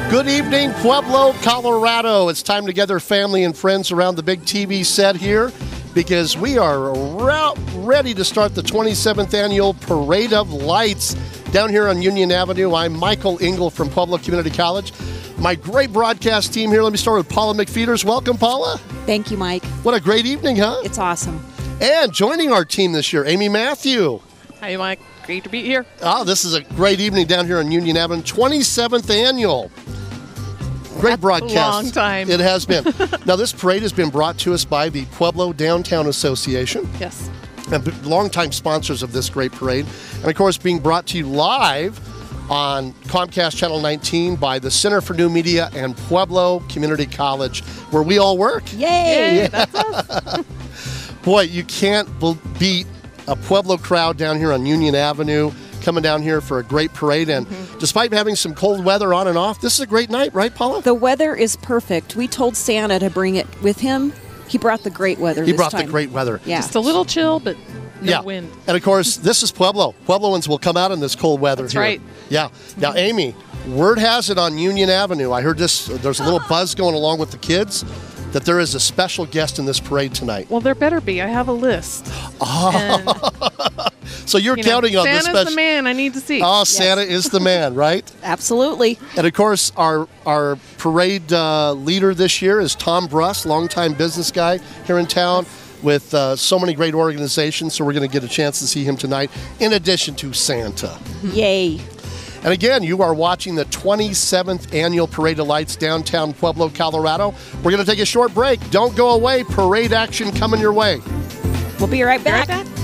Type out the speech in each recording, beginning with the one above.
Good evening, Pueblo, Colorado. It's time to gather family and friends around the big TV set here because we are ready to start the 27th annual Parade of Lights down here on Union Avenue. I'm Michael Engel from Pueblo Community College. My great broadcast team here. Let me start with Paula McFeeters. Welcome, Paula. Thank you, Mike. What a great evening, huh? It's awesome. And joining our team this year, Amy Matthew. Hi, Mike. Great to be here. Oh, this is a great evening down here on Union Avenue. 27th annual. Great broadcast. A long time. It has been. Now, this parade has been brought to us by the Pueblo Downtown Association. Yes. And longtime sponsors of this great parade. And, of course, being brought to you live on Comcast Channel 19 by the Center for New Media and Pueblo Community College, where we all work. Yay! Yeah. That's us. Boy, you can't beat a Pueblo crowd down here on Union Avenue, coming down here for a great parade. And despite having some cold weather on and off, this is a great night, right, Paula? The weather is perfect. We told Santa to bring it with him. He brought the great weather He this brought time. the great weather. Yeah. Just a little chill, but no Yeah. wind. And, of course, this is Pueblo. Puebloans will come out in this cold weather That's here. right. Yeah. Now, Amy, word has it on Union Avenue. I heard there's a little buzz going along with the kids that there is a special guest in this parade tonight. Well, there better be. I have a list. So you're counting on this Santa's special. the man I need to see. Oh, Santa is the man, right? Absolutely. And, of course, our parade leader this year is Tom Bruss, longtime business guy here in town with so many great organizations. So we're going to get a chance to see him tonight, in addition to Santa. Yay. And again, you are watching the 27th Annual Parade of Lights downtown Pueblo, Colorado. We're going to take a short break. Don't go away. Parade action coming your way. We'll be right back.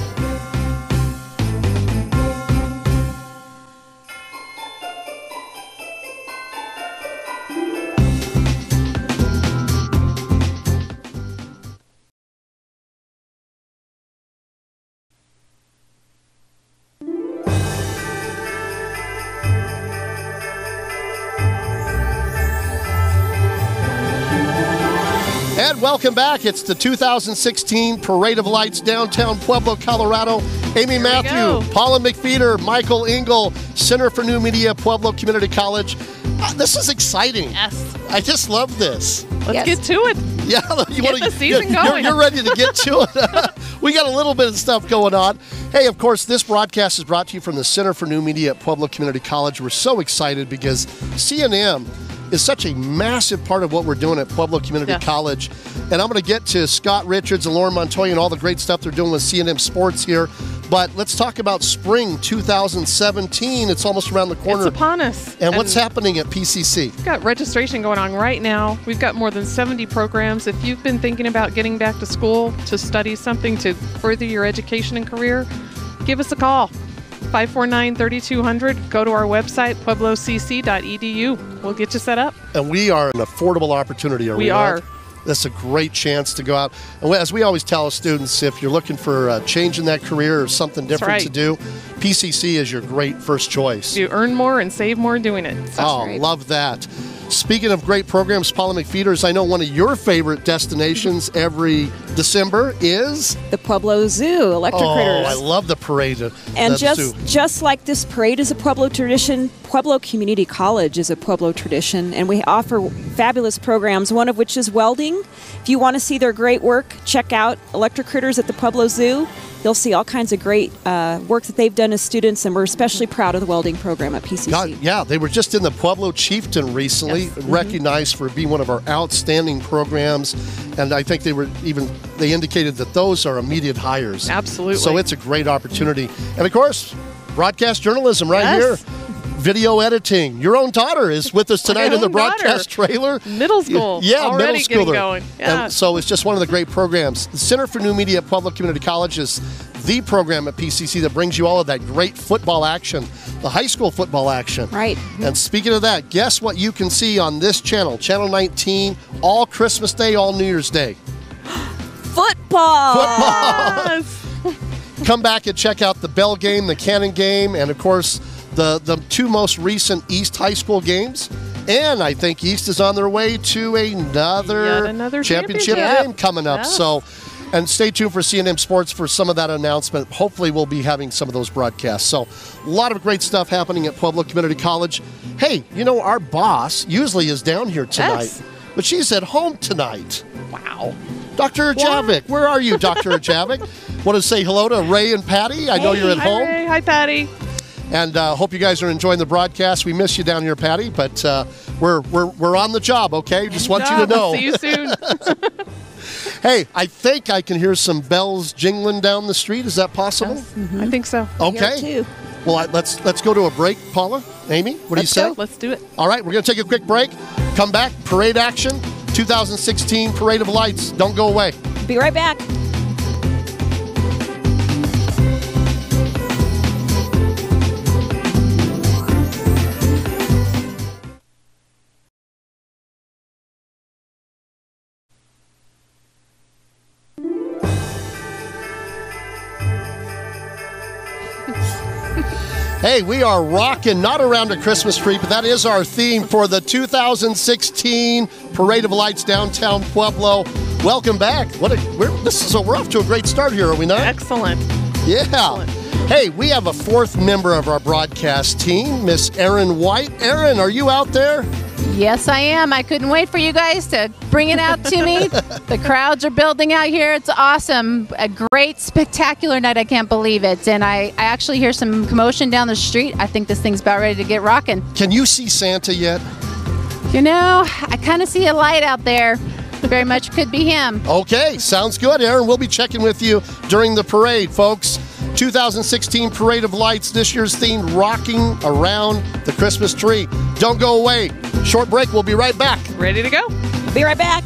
And welcome back. It's the 2016 Parade of Lights downtown Pueblo, Colorado. Amy Matthew, go. Paula McFeeter, Michael Engel, Center for New Media, Pueblo Community College. This is exciting. Yes. I just love this. Let's Yes. get to it. Yeah, Get the season going. You're ready to get to it. We got a little bit of stuff going on. Hey, of course, this broadcast is brought to you from the Center for New Media at Pueblo Community College. We're so excited because CNM is such a massive part of what we're doing at Pueblo Community Yes. College. And I'm going to get to Scott Richards and Lauren Montoya and all the great stuff they're doing with CNM Sports here. But let's talk about spring 2017. It's almost around the corner. It's upon us. And what's happening at PCC? We've got registration going on right now. We've got more than 70 programs. If you've been thinking about getting back to school to study something to further your education and career, give us a call. 549-3200. Go to our website, pueblocc.edu. We'll get you set up. And we are an affordable opportunity, are we? We are. Not? That's a great chance to go out. And as we always tell students, if you're looking for a change in that career or something different right. to do, PCC is your great first choice. You earn more and save more doing it. right. Love that. Speaking of great programs, Paula McFeeters, I know one of your favorite destinations every December is? The Pueblo Zoo, Electric Critters. I love the parade. And the zoo. just like this parade is a Pueblo tradition, Pueblo Community College is a Pueblo tradition, and we offer fabulous programs, one of which is welding. If you want to see their great work, check out Electric Critters at the Pueblo Zoo. You'll see all kinds of great work that they've done as students, and we're especially proud of the welding program at PCC. Yeah, they were just in the Pueblo Chieftain recently, Yes. recognized for being one of our outstanding programs, and I think they indicated that those are immediate hires. Absolutely. So it's a great opportunity. And of course, broadcast journalism right Yes. here. Video editing. Your own daughter is with us tonight in the own broadcast trailer. Middle school. Yeah, Already middle getting schooler. going. Yeah. And so it's just one of the great programs. The Center for New Media at Pueblo Community College is the program at PCC that brings you all of that great football action, the high school football action. Right. And speaking of that, guess what you can see on this channel, Channel 19, all Christmas Day, all New Year's Day. Football! Yes. Come back and check out the Bell game, the Cannon game, and of course, the two most recent East High School games. And I think East is on their way to Yet another championship. game coming up. Yeah. So, And stay tuned for CNN Sports for some of that announcement. Hopefully we'll be having some of those broadcasts. So a lot of great stuff happening at Pueblo Community College. Hey, you know, our boss usually is down here tonight, Yes. but she's at home tonight. Wow. Dr. Ajavik, where are you, Dr. Ajavik? Want to say hello to Ray and Patty? I know you're at Hi, home. Ray. Hi, Patty. And hope you guys are enjoying the broadcast. We miss you down here, Patty, but we're on the job, okay? Just want you to know. See you soon. Hey, I think I can hear some bells jingling down the street. Is that possible? I think so. Okay. Here too. Well, let's go to a break, Paula. Amy, what do you say? Let's do it. All right, we're going to take a quick break. Come back, parade action, 2016 Parade of Lights. Don't go away. Be right back. Hey, we are rocking, not around a Christmas tree, but that is our theme for the 2016 Parade of Lights downtown Pueblo. Welcome back. We're off to a great start here, are we not? Excellent. Yeah. Excellent. Hey, we have a fourth member of our broadcast team, Miss Erin White. Erin, are you out there? Yes, I am. I couldn't wait for you guys to bring it out to me. The crowds are building out here. It's awesome. A great, spectacular night. I can't believe it. And I actually hear some commotion down the street. I think this thing's about ready to get rocking. Can you see Santa yet? You know, I kind of see a light out there. Very much could be him. Okay, sounds good, Erin. We'll be checking with you during the parade, folks. 2016 Parade of Lights, this year's theme, rocking around the Christmas tree. Don't go away. Short break. We'll be right back. Ready to go? Be right back.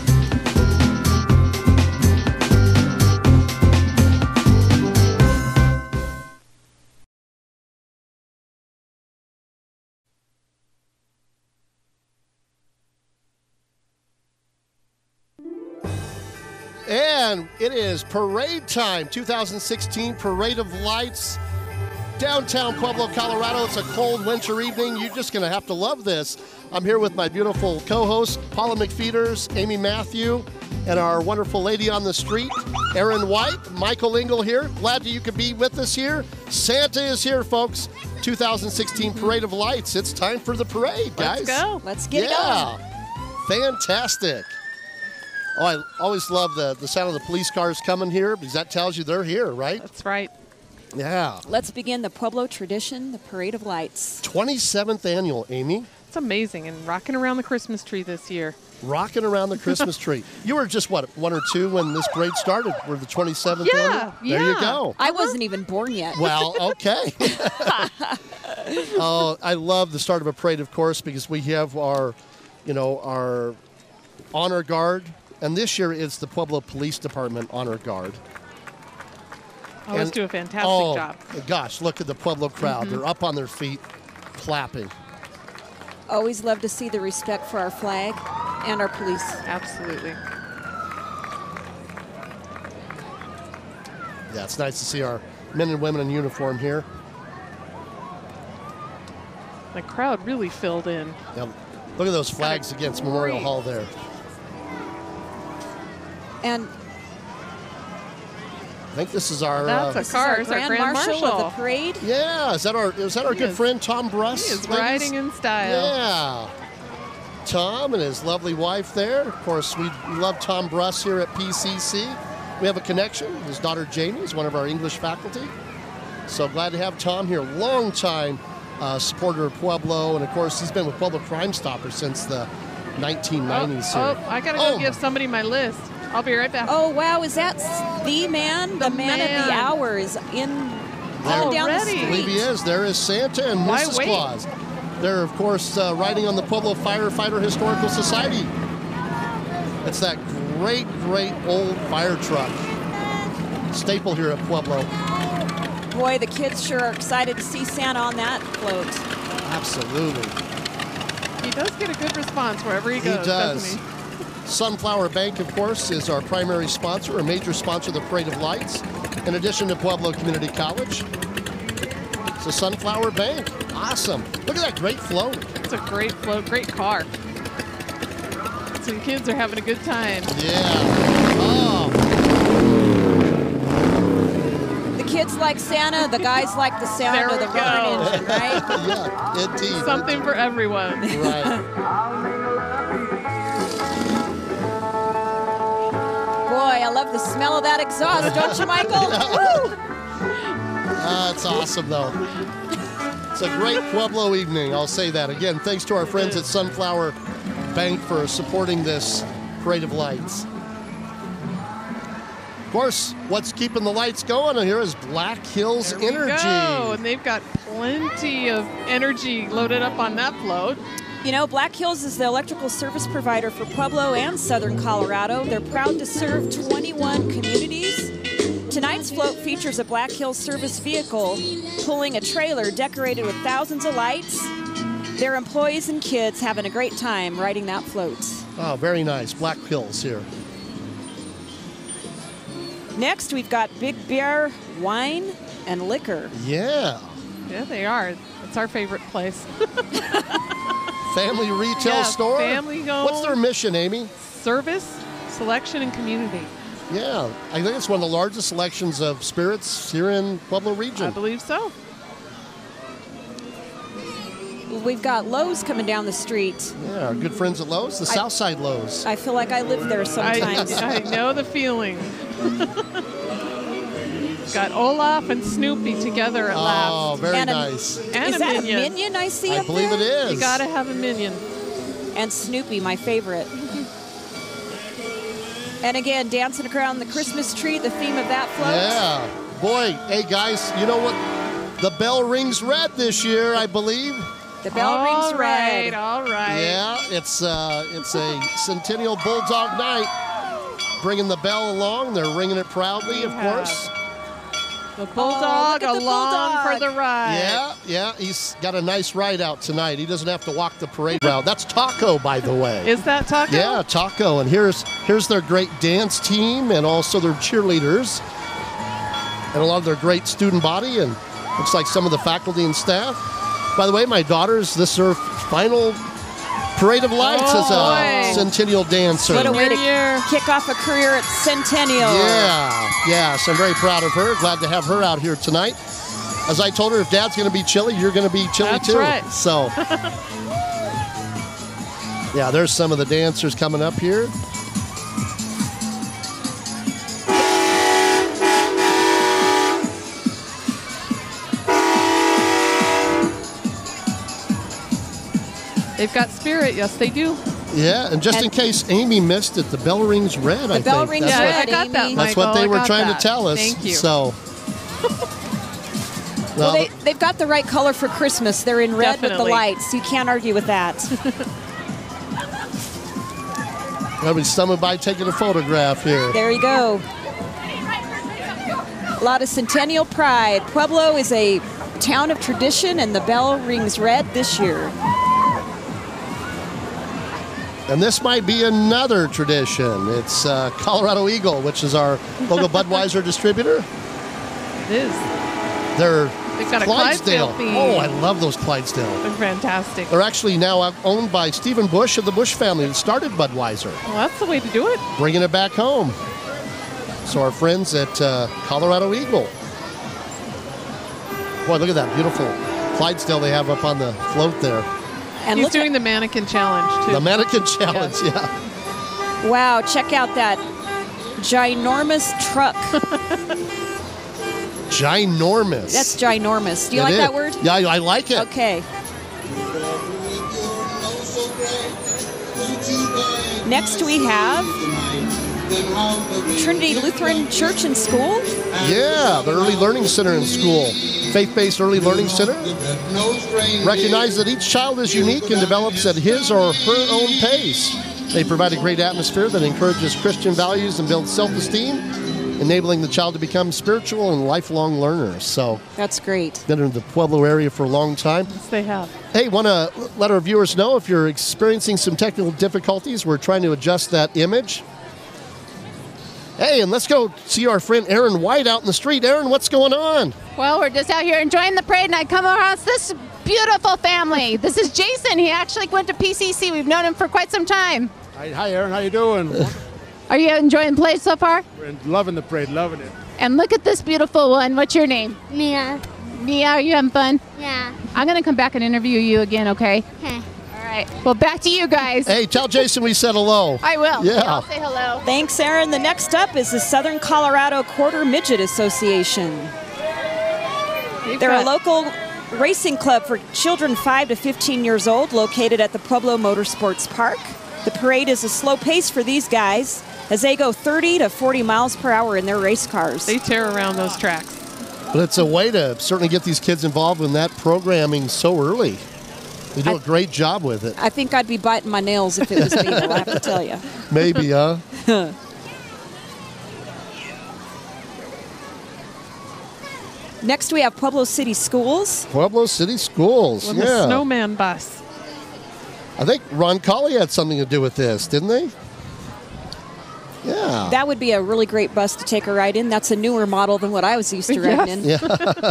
And it is parade time, 2016 Parade of Lights, downtown Pueblo, Colorado. It's a cold winter evening. You're just going to have to love this. I'm here with my beautiful co-hosts, Paula McFeeters, Amy Matthew, and our wonderful lady on the street, Erin White. Michael Engel here. Glad that you could be with us here. Santa is here, folks. 2016 Parade of Lights. It's time for the parade, guys. Let's go. Let's get it going. Fantastic. Oh, I always love the sound of the police cars coming here because that tells you they're here, right? That's right. Yeah. Let's begin the Pueblo tradition, the Parade of Lights. 27th annual, Amy. It's amazing and rocking around the Christmas tree this year. Rocking around the Christmas tree. You were just, what, 1 or 2 when this parade started? We're the 27th annual? There you yeah. go. I wasn't even born yet. Well, okay. Oh, I love the start of a parade, of course, because we have our honor guard. And this year it's the Pueblo Police Department Honor Guard. Always do a fantastic job. Gosh, look at the Pueblo crowd. They're up on their feet, clapping. Always love to see the respect for our flag and our police. Absolutely. Yeah, it's nice to see our men and women in uniform here. The crowd really filled in. Now, look at those flags against Memorial great. Hall there. And I think this is our. That's this car. is It's our our Grand Marshal of the parade. Yeah, is that our He good is- friend Tom Bruss? He is ladies? riding in style. Yeah. Tom and his lovely wife there. Of course, we love Tom Bruss here at PCC. We have a connection. His daughter Jamie is one of our English faculty. So glad to have Tom here. Long-time supporter of Pueblo. And, of course, he's been with Pueblo Crime Stoppers since the 1990s here. I got to go give somebody my list. I'll be right back. Oh, wow. Is that the man? The man of the man. hour is in coming down the Already? I believe street. he is. There is Santa and Why Mrs. wait? Claus. They're, of course, riding on the Pueblo Firefighter Historical Society. It's that great old fire truck. Staple here at Pueblo. Boy, the kids sure are excited to see Santa on that float. Absolutely. He does get a good response wherever he goes, He does. doesn't he? Sunflower Bank, of course, is our primary sponsor, a major sponsor of the Parade of Lights, in addition to Pueblo Community College. It's a Sunflower Bank. Awesome. Look at that great float. It's a great float, great car. Some kids are having a good time. Yeah. Oh. kids like Santa, the guys like the sound There of the we go. roaring engine, right? Yeah, indeed. Something for everyone. Right. Boy, I love the smell of that exhaust, don't you, Michael? Woo! It's awesome, though. It's a great Pueblo evening, I'll say that. Again, thanks to our friends at Sunflower Bank for supporting this Parade of Lights. Of course, what's keeping the lights going here is Black Hills There we Energy. go. And they've got plenty of energy loaded up on that float. You know, Black Hills is the electrical service provider for Pueblo and southern Colorado. They're proud to serve 21 communities. Tonight's float features a Black Hills service vehicle pulling a trailer decorated with thousands of lights. Their employees and kids having a great time riding that float. Oh, very nice. Black Hills here. Next, we've got Big Bear Wine and Liquor. Yeah. Yeah, they are. It's our favorite place. Family retail Yeah, store. family home. What's their mission, Amy? Service, selection, and community. Yeah, I think it's one of the largest selections of spirits here in Pueblo I region. believe so. We've got Lowe's coming down the street. Yeah, our good friends at Lowe's, the Southside Lowe's. I feel like I live there sometimes. I know the feeling. Got Olaf and Snoopy together at Oh, last. very And a- nice. And Is a that minion. a minion I see I up believe there? it is. You gotta have a minion. And Snoopy, my favorite. And again, dancing around the Christmas tree, the theme of that float. Yeah. Boy, hey guys, you know what? The bell rings red this year, I believe. The bell rings red. All right. Yeah, it's a Centennial Bulldog night. Bringing the bell along, they're ringing it proudly, of Yeah. course. The bulldog look at the along bulldog. for the ride. Yeah, he's got a nice ride out tonight. He doesn't have to walk the parade route. That's Taco, by the way. Is that Taco? Yeah, Taco, and here's their great dance team and also their cheerleaders and a lot of their great student body and looks like some of the faculty and staff. By the way, my daughters, this is her final Parade of Lights Oh, as a boy. Centennial dancer. What a way to Year. kick off a career at Centennial. Yeah, so I'm very proud of her. Glad to have her out here tonight. As I told her, if Dad's going to be chilly, you're going to be chilly That's too. right. So, yeah, there's some of the dancers coming up here. They've got spirit. Yes, they do. Yeah, and just in And- case Amy missed it, the bell rings red, I bell think. rings That's red. what- I got that, Amy. That's what Michael. they I were got trying that. to tell us. Thank you. So, Well, well, they've got the right color for Christmas. They're in red with the Definitely. lights. You can't argue with that. I'll be summoned by taking a photograph here. There you go. A lot of Centennial pride. Pueblo is a town of tradition, and the bell rings red this year. And this might be another tradition. It's Colorado Eagle, which is our local Budweiser distributor. It is. They're They've got a Clydesdale theme. Oh, I love those Clydesdale. They're fantastic. They're actually now owned by Stephen Bush of the Bush family that started Budweiser, Well, that's the way to do it. bringing it back home. So our friends at Colorado Eagle. Boy, look at that beautiful Clydesdale they have up on the float there. And He's look doing the mannequin challenge too. The mannequin challenge, yeah. wow, check out that ginormous truck. Ginormous. That's ginormous. Do you It like is. that word? Yeah, I like it. Okay. Next we have Trinity Lutheran Church and School. Yeah, the Early Learning Center in school. Faith-based Early Learning Center. Recognize that each child is unique and develops at his or her own pace. They provide a great atmosphere that encourages Christian values and builds self-esteem, enabling the child to become spiritual and lifelong learners. So, That's great. been in the Pueblo area for a long time. Yes, they have. Hey, want to let our viewers know if you're experiencing some technical difficulties, we're trying to adjust that image. Hey, and let's go see our friend Aaron White out in the street. Aaron, what's going on? Well, we're just out here enjoying the parade, and I come across this beautiful family. This is Jason. He actually went to PCC. We've known him for quite some time. Hi, Aaron. How you doing? Are you enjoying the parade so far? We're loving the parade, loving it. And look at this beautiful one. What's your name? Mia. Mia, are you having fun? Yeah. I'm going to come back and interview you again, okay? Okay. All right. Well, back to you guys. Hey, tell Jason we said hello. I will. Yeah. I'll say hello. Thanks, Aaron. The next up is the Southern Colorado Quarter Midget Association. They're a local racing club for children 5 to 15 years old located at the Pueblo Motorsports Park. The parade is a slow pace for these guys as they go 30 to 40 miles per hour in their race cars. They tear around those tracks. But it's a way to certainly get these kids involved in that programming so early. They do a great job with it. I think I'd be biting my nails if it was me, though, I have to tell you. Maybe, huh? Next, we have Pueblo City Schools. Pueblo City Schools, With yeah. a snowman bus. I think Ron Colley had something to do with this, didn't they? Yeah. That would be a really great bus to take a ride in. That's a newer model than what I was used to riding in. Yeah.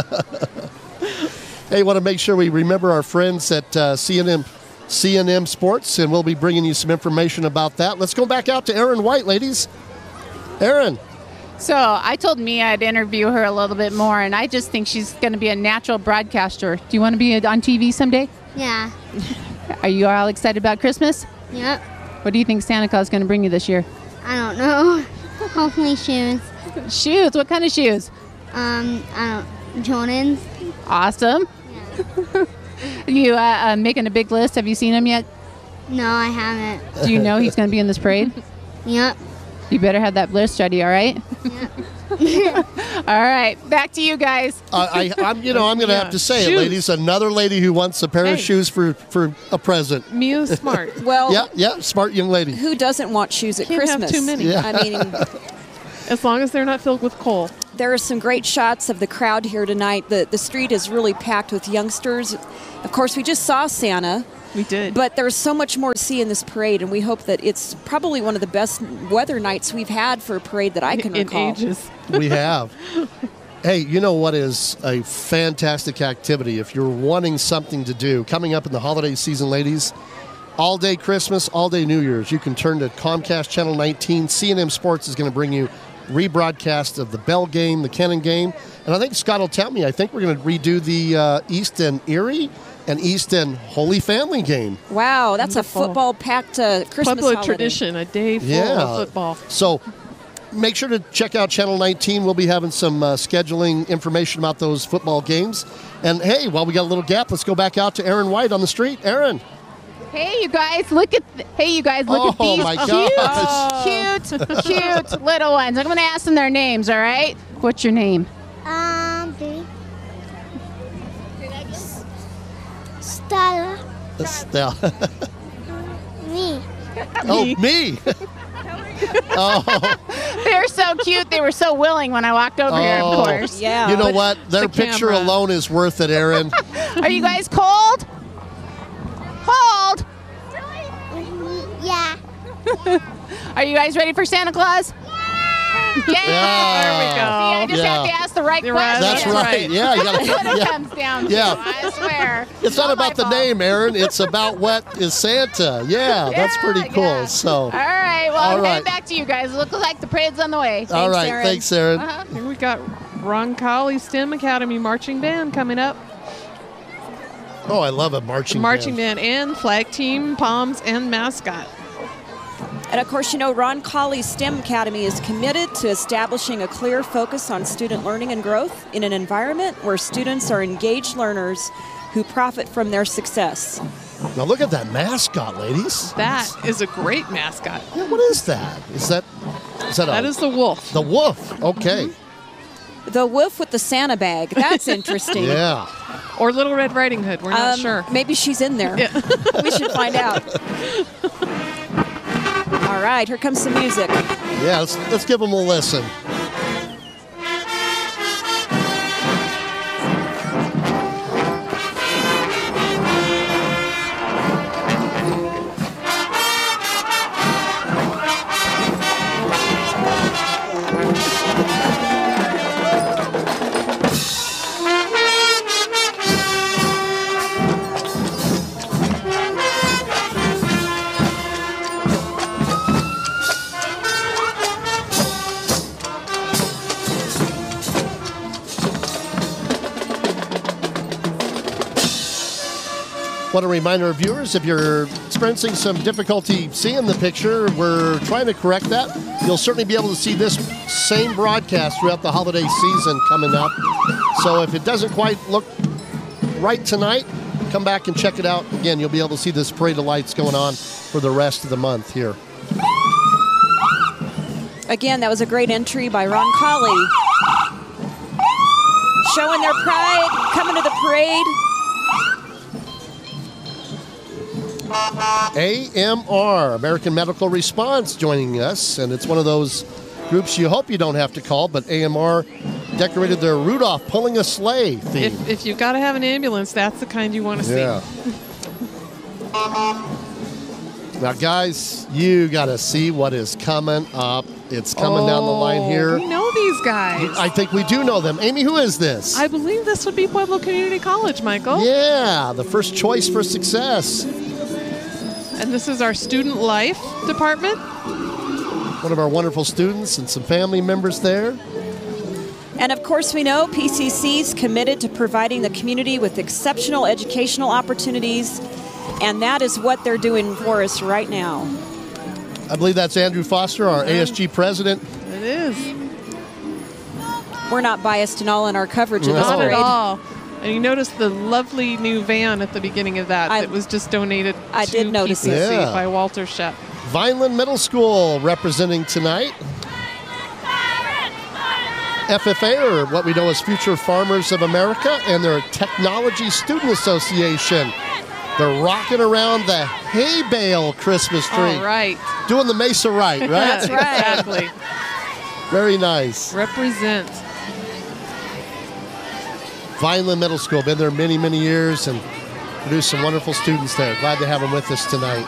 Hey, want to make sure we remember our friends at C&M Sports, and we'll be bringing you some information about that. Let's go back out to Erin White, ladies. Erin. So I told Mia I'd interview her a little bit more, and I just think she's going to be a natural broadcaster. Do you want to be on TV someday? Yeah. Are you all excited about Christmas? Yep. What do you think Santa Claus is going to bring you this year? I don't know. Hopefully shoes. Shoes. What kind of shoes? I don't. Jordans. Awesome. You making a big list? Have you seen him yet? No, I haven't. Do you know he's going to be in this parade? Yep. You better have that list ready, all right? All right, back to you guys. I'm going to have to say it, Shoes. ladies. Another lady who wants a pair of Hey. shoes for a present. Mia's smart. Well, Yeah, smart young lady. who doesn't want shoes at Can't have Christmas? too many. Yeah. I mean, As long as they're not filled with coal. there are some great shots of the crowd here tonight. The street is really packed with youngsters. Of course, we just saw Santa, We did. but there's so much more to see in this parade, and we hope that it's probably one of the best weather nights we've had for a parade that I can in recall. ages. We have. Hey, you know what is a fantastic activity if you're wanting something to do coming up in the holiday season, ladies? All day Christmas, all day New Year's. You can turn to Comcast Channel 19. C&M Sports is going to bring you rebroadcast of the Bell game, the Kennan game. And I think Scott will tell me, I think we're going to redo the Easton Erie and Easton Holy Family game. Wow, that's Wonderful. a football-packed Christmas Pueblo holiday. tradition, a day full Yeah. of football. So make sure to check out Channel 19. We'll be having some scheduling information about those football games. And hey, while we got a little gap, let's go back out to Erin White on the street. Erin. Hey, you guys, look at these Oh, my cute little ones. I'm going to ask them their names, all right? What's your name? Stella. Estelle. Me. Oh, me. Oh, They're so cute. They were so willing when I walked over here, Oh. of course. Yeah. you know but what? Their the picture camera. alone is worth it, Erin. Are you guys cold? Cold? Yeah. Are you guys ready for Santa Claus? Yeah. Yeah. There we go. See, I just Yeah. have to ask the right You're right. question. That's Yeah. right. Yeah, you That's what got it to. comes down to, Yeah. I swear. It's not my about the fault. name, Erin. It's about what is Santa. Yeah, that's pretty cool. Yeah. So, All right, well, All I'm right. heading back to you guys. It looks like the parade's on the way. all right. Erin. Thanks, Erin. Here we got Ron Colley STEM Academy Marching Band coming up. Oh, I love a marching Band and flag team, palms, and mascot. And of course, you know, Ron Colley's STEM Academy is committed to establishing a clear focus on student learning and growth in an environment where students are engaged learners who profit from their success. Now look at that mascot, ladies. That is a great mascot. Yeah, what is that? Is that That is the wolf. the wolf? Okay. The wolf with the Santa bag. That's interesting. Yeah. Or Little Red Riding Hood. We're not sure. Maybe she's in there. We should find out. All right, here comes some music. Yeah. Let's give them a listen. Want to remind our viewers, if you're experiencing some difficulty seeing the picture, we're trying to correct that. You'll certainly be able to see this same broadcast throughout the holiday season coming up. So if it doesn't quite look right tonight, come back and check it out. Again, you'll be able to see this parade of lights going on for the rest of the month here. Again, that was a great entry by Ron Colley. Showing their pride, coming to the parade. AMR, American Medical Response, joining us. And it's one of those groups you hope you don't have to call, but AMR decorated their Rudolph pulling a sleigh theme. If you've got to have an ambulance, that's the kind you want to see. Yeah. Now, guys, you got to see what is coming up. It's coming down the line here. We know these guys. I think we do know them. Amy, who is this? I believe this would be Pueblo Community College, Michael. Yeah, the first choice for success. And this is our student life department. One of our wonderful students and some family members there. And of course, we know PCC's committed to providing the community with exceptional educational opportunities, and that is what they're doing for us right now. I believe that's Andrew Foster, our ASG president. It is. We're not biased at all in our coverage of this Not at parade. all. And you noticed the lovely new van at the beginning of that was just donated I to did notice PCC it. Yeah. by Walter Shep. Vineland Middle School representing tonight. FFA, or what we know as Future Farmers of America, and their Technology Student Association. They're rocking around the hay bale Christmas tree. All right. Doing the Mesa right, right? That's right. Exactly. Very nice. Represent. Vineland Middle School, been there many, many years and produced some wonderful students there. Glad to have them with us tonight.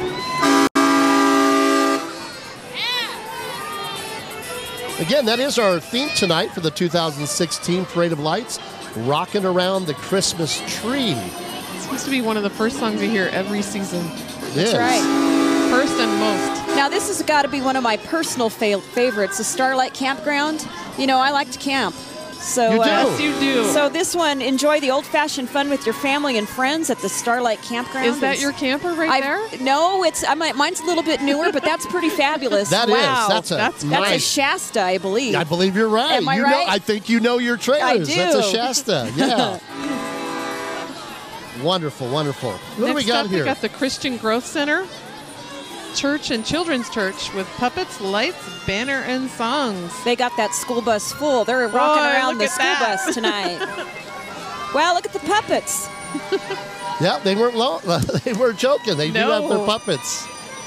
Again, that is our theme tonight for the 2016 Parade of Lights, Rocking Around the Christmas Tree. Seems to be one of the first songs you hear every season. Yes. That's right. First and most. Now, this has got to be one of my personal favorites, the Starlight Campground. You know, I like to camp. So, You do? Yes, you do. So this one, enjoy the old-fashioned fun with your family and friends at the Starlight Campground. Is that your camper right there? No, mine's a little bit newer, but that's pretty fabulous. That is. Wow. That's a That's That's a nice. Shasta, I believe. I believe you're right. Am I you right? Know, I think you know your trailers. I do. That's a Shasta. Yeah. Wonderful, wonderful. What do we Next got up, here? we got the Christian Growth Center, Church and Children's Church with puppets, lights, banner, and songs. They got that school bus full. They're rocking around the look at school that. bus tonight. Wow, look at the puppets. Yeah, they weren't they weren't joking. They do have their No. puppets.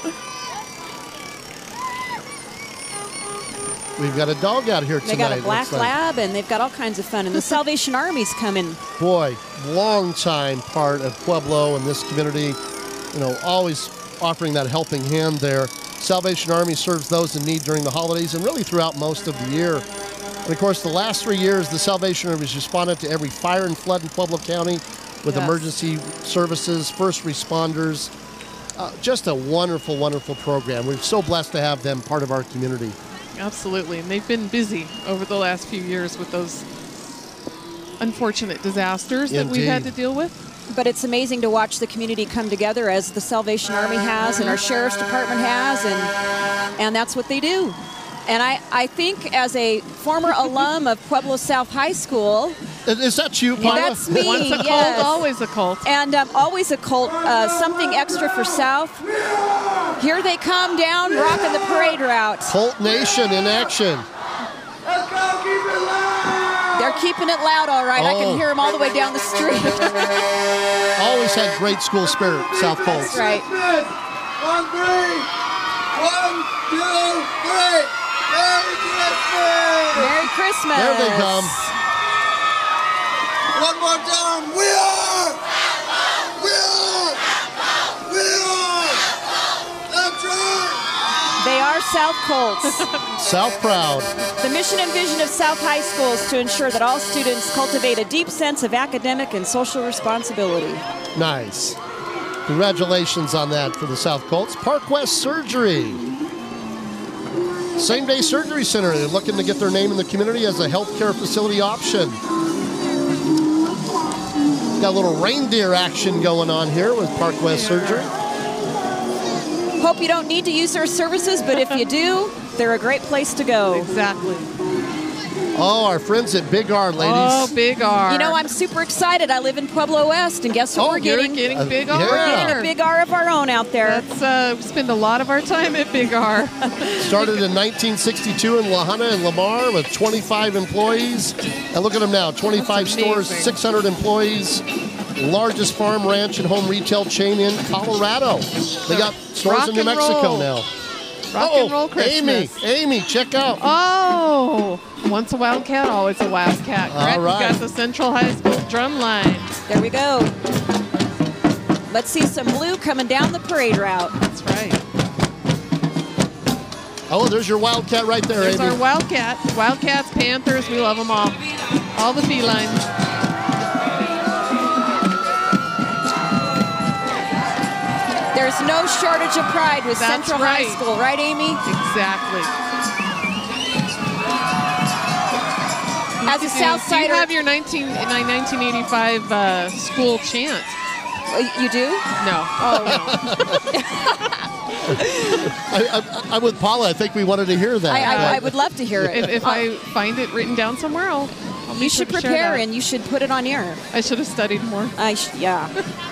We've got a dog out here tonight. They got a it black looks like. lab, and they've got all kinds of fun. And the Salvation Army's coming. Boy, long time part of Pueblo and this community. You know, always offering that helping hand there. Salvation Army serves those in need during the holidays and really throughout most of the year. And of course, the last 3 years, the Salvation Army has responded to every fire and flood in Pueblo County with Yes. emergency services, first responders. Just a wonderful, wonderful program. We're so blessed to have them part of our community. Absolutely. And they've been busy over the last few years with those unfortunate disasters that we've had to Indeed. deal with. But it's amazing to watch the community come together as the Salvation Army has and our Sheriff's Department has, and that's what they do. And I think as a former alum of Pueblo South High School, Is that you, Paula? that's me, Once a yes. cult, always a cult. And always a cult, something extra for South. Here they come down, rocking the parade route. Colt Nation in action. They're keeping it loud, all right. I Oh. can hear them all the way down the street. Always had great school spirit, South Colts. That's right. 1, 3. 1, 2, 3. Merry Christmas! Merry Christmas. There they come. One more time. We are! We are! We are! That's right! They are South Colts. South proud. The mission and vision of South High School is to ensure that all students cultivate a deep sense of academic and social responsibility. Nice. Congratulations on that for the South Colts. Park West Surgery. Same-day surgery center. They're looking to get their name in the community as a healthcare facility option. Got a little reindeer action going on here with Park West Surgery. Hope you don't need to use their services, but if you do, they're a great place to go. Exactly. Oh, our friends at Big R, ladies. Oh, Big R. You know, I'm super excited. I live in Pueblo West, and guess what we're getting? Getting Big R. yeah. We're getting a Big R of our own out there. That's we spend a lot of our time at Big R. Started in 1962 in La Junta and Lamar with 25 employees. And look at them now, 25 That's stores, amazing. 600 employees. Largest farm, ranch, and home retail chain in Colorado. They got stores Rock in New and Mexico roll. now. Rock and roll Christmas. Amy, check out. Oh, once a Wildcat, always a Wildcat. All Correct? right. We got the Central High School drum line. There we go. Let's see some blue coming down the parade route. That's right. Oh, there's your Wildcat right there, There's Amy. our Wildcat. Wildcats, Panthers, we love them all. All the felines. There's no shortage of pride with That's Central right. High School, right, Amy? Exactly. As a South Do you Sider, have your 1985 school chant? You do? No. Oh, I'm with Paula. I think we wanted to hear that. I would love to hear it. If I find it written down somewhere, I'll be You sure should to share prepare that. and you should put it on air. I should have studied more. Yeah.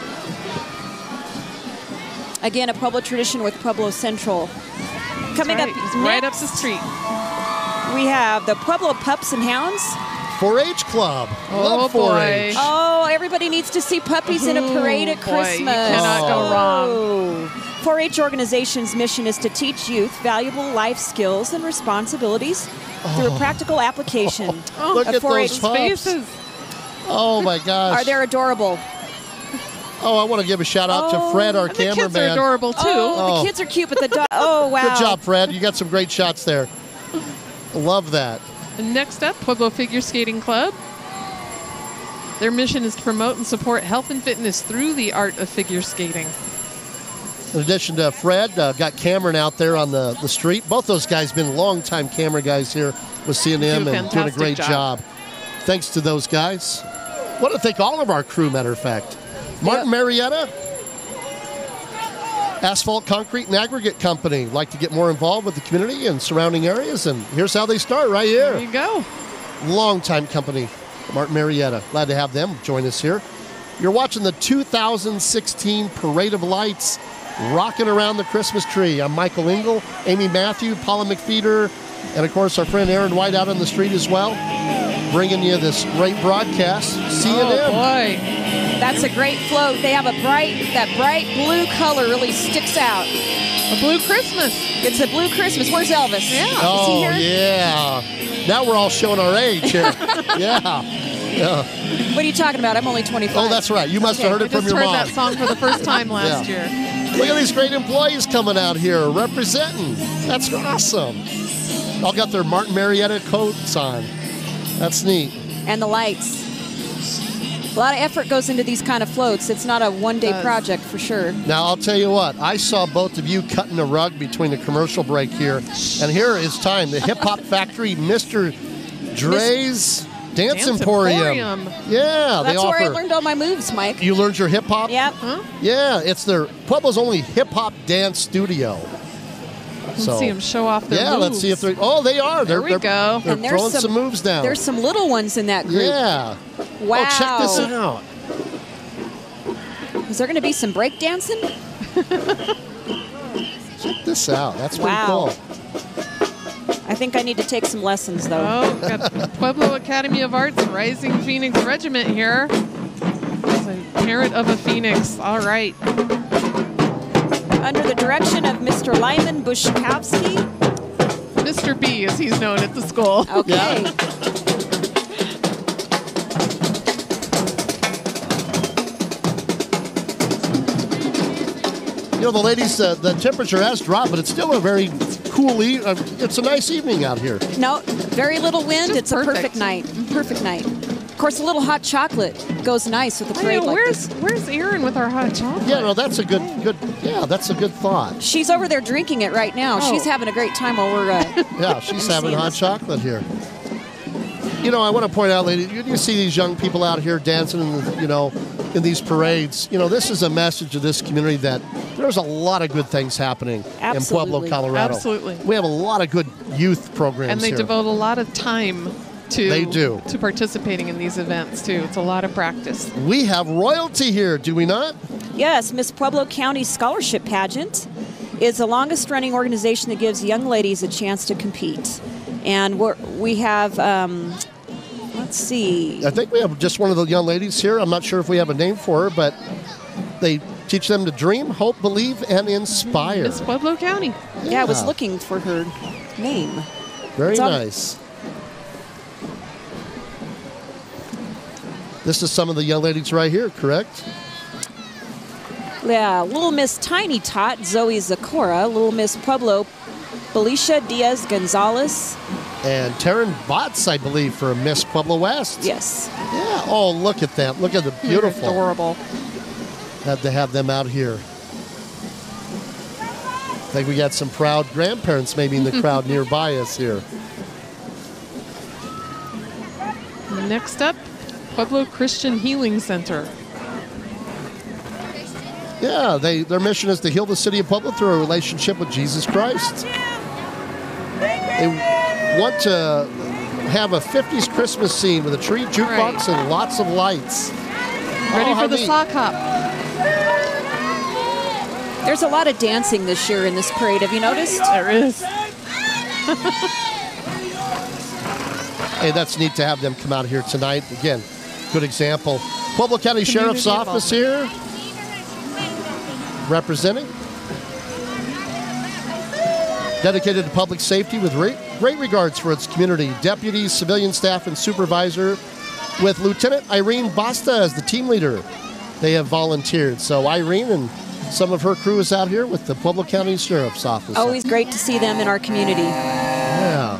Again, a Pueblo tradition with Pueblo Central. Coming Right. up It's next, right up the street. we have the Pueblo Pups and Hounds. 4-H Club. Oh, Love 4-H. boy. Oh, everybody needs to see puppies in a parade at Ooh, boy, Christmas. you cannot go wrong. Oh. 4-H organization's mission is to teach youth valuable life skills and responsibilities through a practical application Look of at 4-H. those pups. Faces. Oh, my gosh. Are they adorable? Oh, I want to give a shout out to Fred, our And the kids are cameraman. adorable, too. Oh, the kids are cute, but the dog. Oh, wow. Good job, Fred. You got some great shots there. Love that. And next up, Pueblo Figure Skating Club. Their mission is to promote and support health and fitness through the art of figure skating. In addition to Fred, got Cameron out there on the street. Both those guys been longtime camera guys here with C&M Do a and doing a fantastic great job. Thanks to those guys. Want to thank all of our crew, matter of fact. Martin Marietta, Asphalt Concrete and Aggregate Company. Like to get more involved with the community and surrounding areas, and here's how they start right There here. you go. Longtime company, Martin Marietta. Glad to have them join us here. You're watching the 2016 Parade of Lights rocking around the Christmas tree. I'm Michael Engel, Amy Matthew, Paula McFeeder, and of course our friend Aaron White out on the street as well, bringing you this great broadcast. C&M. Oh, boy. That's a great float. They have that bright blue color really sticks out. A blue Christmas. It's a blue Christmas. Where's Elvis? Yeah. Is he Oh, here? yeah. Now we're all showing our age here. Yeah. What are you talking about? I'm only 25. Oh, that's right. You must have heard I it from just your heard mom. that song for the first time last year. Look at these great employees coming out here representing. That's awesome. All got their Martin Marietta coats on. That's neat. And the lights. A lot of effort goes into these kind of floats. It's not a one-day Does. project for sure. Now, I'll tell you what. I saw both of you cutting a rug between the commercial break here. And here is time. The Hip Hop Factory, Mr. Dre's Dance Emporium. Yeah, they That's offer. where I learned all my moves, Mike. You learned your hip hop? Yep. Huh? Yeah, it's their Pueblo's only hip hop dance studio. Let's see them show off their moves. let's see if they're. Oh, they are. There we go. They're And there's throwing some moves down. There's some little ones in that group. Yeah. Wow. Oh, check this out. Is there going to be some break dancing? Check this out. That's pretty Wow. cool. I think I need to take some lessons, though. Oh, got Pueblo Academy of Arts Rising Phoenix Regiment here. As a parent of a Phoenix. All right. Under the direction of Mr. Lyman Bushkowski. Mr. B, as he's known at the school. Okay. Yeah. You know, the ladies, the temperature has dropped, but it's still a very cool it's a nice evening out here. No, very little wind. Just It's a perfect. perfect night. Perfect night. Of course, a little hot chocolate goes nice with a I parade know, like where's this. where's Aaron with our hot chocolate? Yeah, no, that's a good, that's a good thought. She's over there drinking it right now. Oh. She's having a great time while we're. Yeah, she's having seeing hot this. chocolate here. You know, I want to point out, ladies, you see these young people out here dancing in the, in these parades. You know, this is a message to this community that there's a lot of good things happening in Pueblo, Absolutely. Colorado. Absolutely. We have a lot of good youth programs And they here. devote a lot of time to They do. to participating in these events too. It's a lot of practice. We have royalty here, do we not? Yes, Miss Pueblo County Scholarship Pageant is the longest running organization that gives young ladies a chance to compete. And we have, let's see. I think we have just one of the young ladies here. I'm not sure if we have a name for her, but they teach them to dream, hope, believe, and inspire. Miss Pueblo County. Yeah, I was looking for her name. Very It's on- nice. This is some of the young ladies right here, correct? Yeah, Little Miss Tiny Tot, Zoe Zakora, Little Miss Pueblo, Felicia Diaz Gonzalez. And Taryn Botts, I believe, for Miss Pueblo West. Yes. Yeah. Oh, look at that. Look at the beautiful. Adorable. Had to have them out here. I think we got some proud grandparents maybe in the crowd nearby us here. Next up, Pueblo Christian Healing Center. Yeah, their mission is to heal the city of Pueblo through a relationship with Jesus Christ. They want to have a 50s Christmas scene with a tree, jukebox, and lots of lights. Ready Oh, how for the neat. sock hop. There's a lot of dancing this year in this parade. Have you noticed? There is. Hey, that's neat to have them come out here tonight. Again, good example. Pueblo County Sheriff's Community Office here, representing. Dedicated to public safety with great regards for its community. Deputies, civilian staff, and supervisor, with Lieutenant Irene Basta as the team leader. They have volunteered. So Irene and some of her crew is out here with the Pueblo County Sheriff's Office. Always great to see them in our community. Yeah.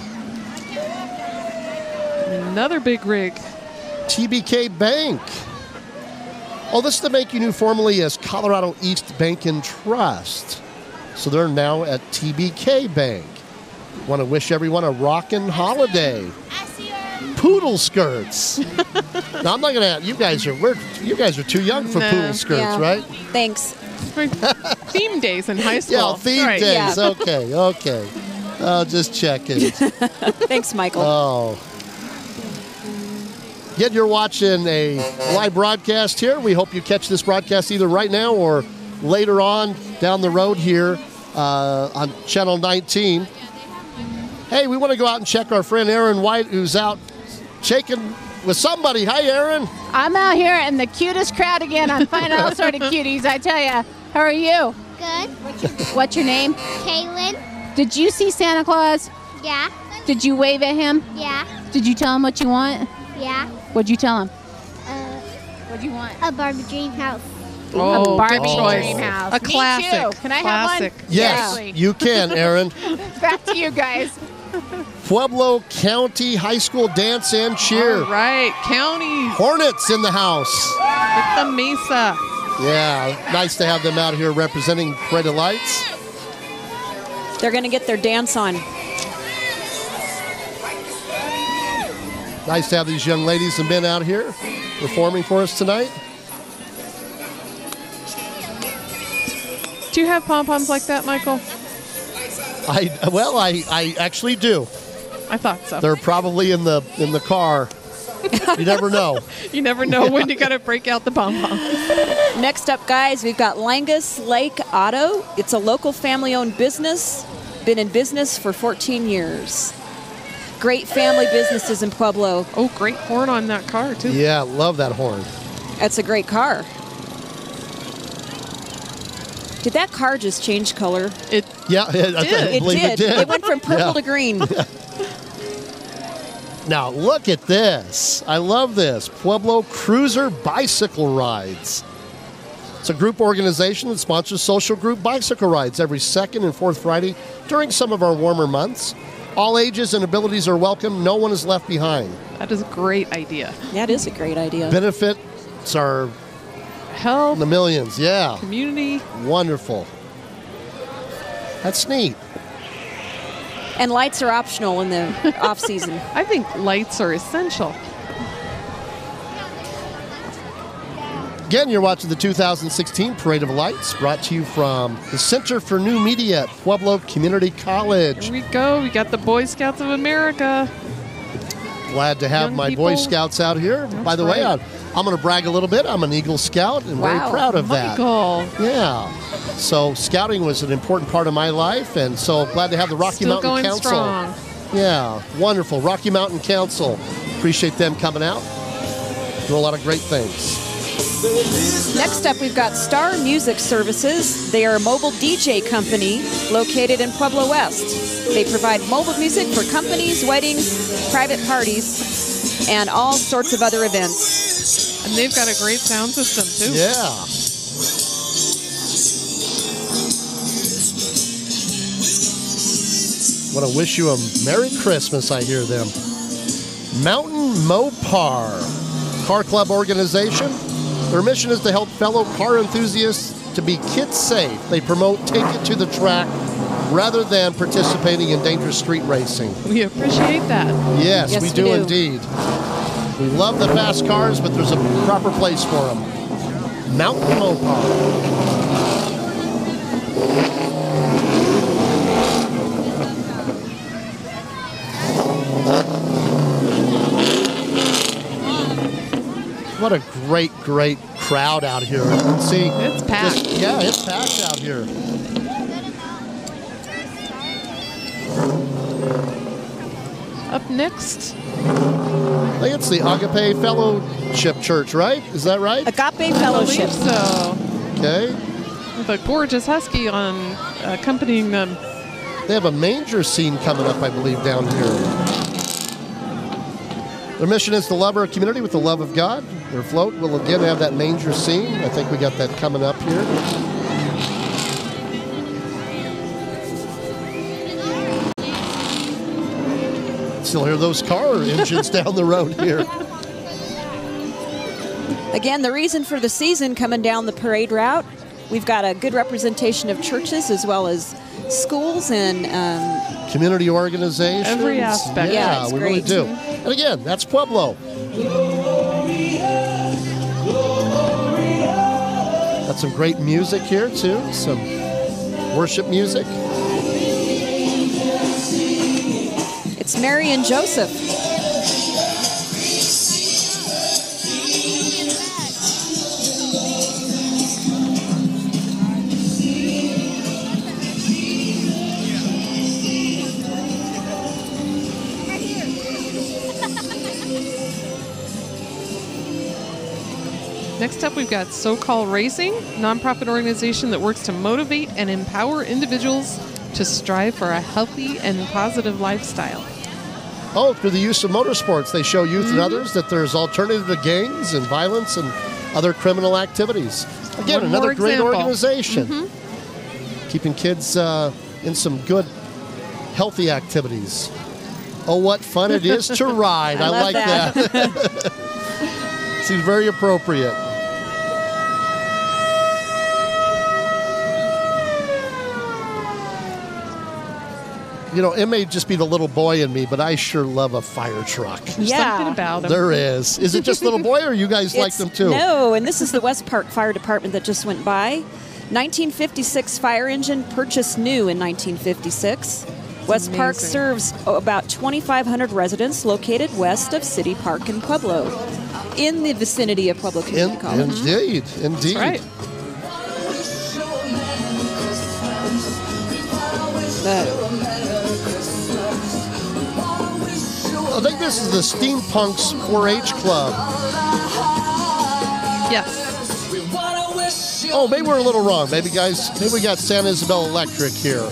Another big rig. TBK Bank. Oh, this is the bank you knew formerly as Colorado East Bank and Trust. So they're now at TBK Bank. Want to wish everyone a rockin' holiday. Poodle skirts. Now I'm not gonna. You guys are too young for No. poodle skirts, Yeah. right? Thanks. Theme days in high school. Yeah, theme Right. days. Yeah. Okay. Just checking. Thanks, Michael. Oh. Again, you're watching a live broadcast here. We hope you catch this broadcast either right now or later on down the road here on Channel 19. Hey, we want to go out and check our friend Aaron White, who's out shaking with somebody. Hi, Aaron. I'm out here in the cutest crowd again. I'm finding all sort of cuties, I tell you. How are you? Good. What's your name? Kaylin. Did you see Santa Claus? Yeah. Did you wave at him? Yeah. Did you tell him what you want? Yeah. What'd you tell him? Uh, What'd you want? a Barbie dream house. Oh, a Barbie good choice. dream house. A Me classic. too. Can I Classic. have one? Yes, Seriously. you can, Aaron. Back to you guys. Pueblo County High School Dance and Cheer. All right, counties. Hornets in the house. With the Mesa. Yeah, nice to have them out here representing Parade of Lights. They're going to get their dance on. Nice to have these young ladies and men out here performing for us tonight. Do you have pom-poms like that, Michael? I actually do. I thought so. They're probably in the car. You never know. You never know when you got to break out the pom-pom. Next up, guys, we've got Langus Lake Auto. It's a local family-owned business. Been in business for 14 years. Great family businesses in Pueblo. Oh, great horn on that car, too. Yeah, love that horn. That's a great car. Did that car just change color? It Yeah, I believe it did. It went from purple Yeah. to green. Now, look at this. I love this. Pueblo Cruiser Bicycle Rides. It's a group organization that sponsors social group bicycle rides every second and fourth Friday during some of our warmer months. All ages and abilities are welcome. No one is left behind. That is a great idea. That is a great idea. Benefits are Health, in the millions. Yeah, community. wonderful. That's neat. And lights are optional in the off season. I think lights are essential. Again, you're watching the 2016 Parade of Lights, brought to you from the Center for New Media at Pueblo Community College. Here we go. We got the Boy Scouts of America. Glad to have Young my people. Boy Scouts out here. By the way, right. I'm going to brag a little bit. I'm an Eagle Scout and very Wow. proud of that. Michael. Yeah. So scouting was an important part of my life, and so glad to have the Rocky Still Mountain going Council. strong. Yeah, wonderful. Rocky Mountain Council. Appreciate them coming out. Do a lot of great things. Next up, we've got Star Music Services. They are a mobile DJ company located in Pueblo West. They provide mobile music for companies, weddings, private parties, and all sorts of other events. And they've got a great sound system, too. Yeah. Want to wish you a Merry Christmas, I hear them. Mountain Mopar Car Club organization. Their mission is to help fellow car enthusiasts to be kid safe. They promote take it to the track rather than participating in dangerous street racing. We appreciate that. Yes, Yes, we we do do. indeed. We love the fast cars, but there's a proper place for them. Mountain Mopar. What a great, great crowd out here. You can see. It's packed. Yeah, it's packed out here. Up next, I think it's the Agape Fellowship Church, right? Is that right? Agape I Fellowship. believe so. Okay. With a gorgeous husky on accompanying them. They have a manger scene coming up, I believe, down here. Their mission is to love our community with the love of God. Their float will again have that manger scene. I think we got that coming up here. Still hear those car engines down the road here. Again, the reason for the season coming down the parade route, we've got a good representation of churches as well as schools and Community organizations. Every aspect. Yeah, Yeah, it's we really great. do. And again, that's Pueblo. Got some great music here, too. Some worship music. it's Mary and Joseph. Next up, we've got So-Called Racing, nonprofit organization that works to motivate and empower individuals to strive for a healthy and positive lifestyle. Oh, through the use of motorsports, they show youth and others that there's alternative to gangs and violence and other criminal activities. Again, One more another great example. organization. Keeping kids in some good, healthy activities. Oh, what fun it is to ride. I love like that. Seems very appropriate. You know, it may just be the little boy in me, but I sure love a fire truck. There's Yeah. something about them. There is. Is it just little boy, or you guys like It's- them too? No, and this is the West Park Fire Department that just went by. 1956 fire engine purchased new in 1956. West Park amazing. serves about 2,500 residents located west of City Park in Pueblo, in the vicinity of Pueblo Community College. Indeed, indeed. Right. I think this is the Steampunks 4-H Club. Yes. Oh, maybe we're a little wrong. Maybe, guys, maybe we got San Isabel Electric here.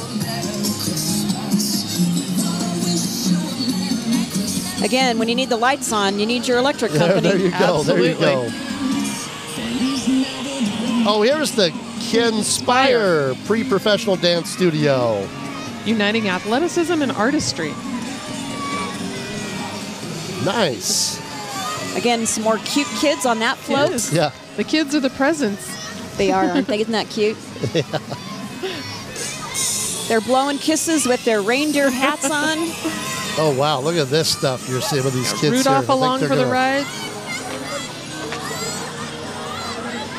Again, when you need the lights on, you need your electric company. There you go. There you go. Absolutely. Oh, here's the Ken Spire pre-professional dance studio. Uniting athleticism and artistry. Nice. Again, some more cute kids on that float. Yes. Yeah. The kids are the presents. They are, aren't they? Isn't that cute? They're blowing kisses with their reindeer hats on. Oh, wow. Look at this stuff you're seeing with these kids Rudolph here. I think along they're for the gonna- ride.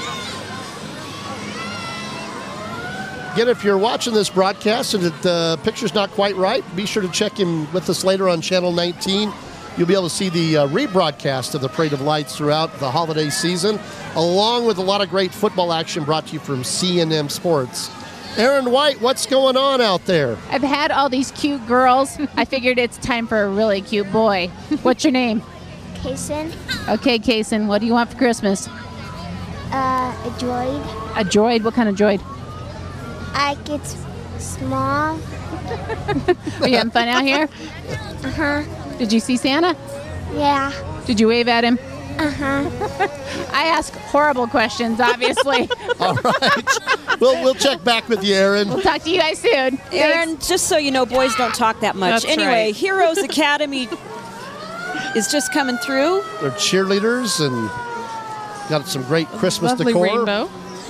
Again, if you're watching this broadcast and the picture's not quite right, be sure to check in with us later on Channel 19. You'll be able to see the rebroadcast of the Parade of Lights throughout the holiday season, along with a lot of great football action brought to you from C&M Sports. Aaron White, what's going on out there? I've had all these cute girls. I figured it's time for a really cute boy. What's your name? Kason, Okay, Kason, what do you want for Christmas? a droid. A droid? What kind of droid? It's small. Are you having fun out here? Uh-huh. Did you see Santa? Yeah. Did you wave at him? Uh-huh. I ask horrible questions, obviously. All right. We'll check back with you, Aaron. We'll talk to you guys soon. Aaron, just so you know, boys don't talk that much. That's Anyway, right. Heroes Academy is just coming through. They're cheerleaders and got some great Christmas Lovely decor. rainbow.